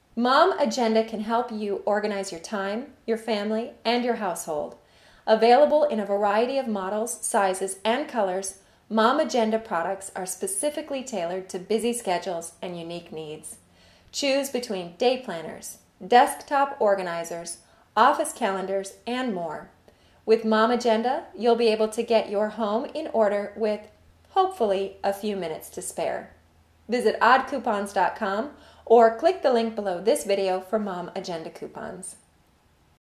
Mom Agenda can help you organize your time, your family, and your household. Available in a variety of models, sizes, and colors, Mom Agenda products are specifically tailored to busy schedules and unique needs. Choose between day planners, desktop organizers, office calendars, and more. With Mom Agenda, you'll be able to get your home in order with, hopefully, a few minutes to spare. Visit oddcoupons.com or click the link below this video for Mom Agenda coupons.